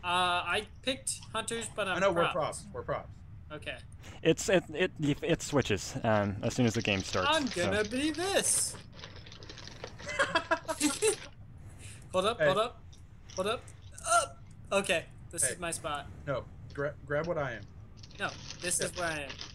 I picked hunters, but I I'm know we're props. props. We're props. Okay. It switches as soon as the game starts. I'm gonna be this. Hold up, Hey. hold up, hold up. Okay, this Hey. is my spot. No, grab what I am. No, this is where I am.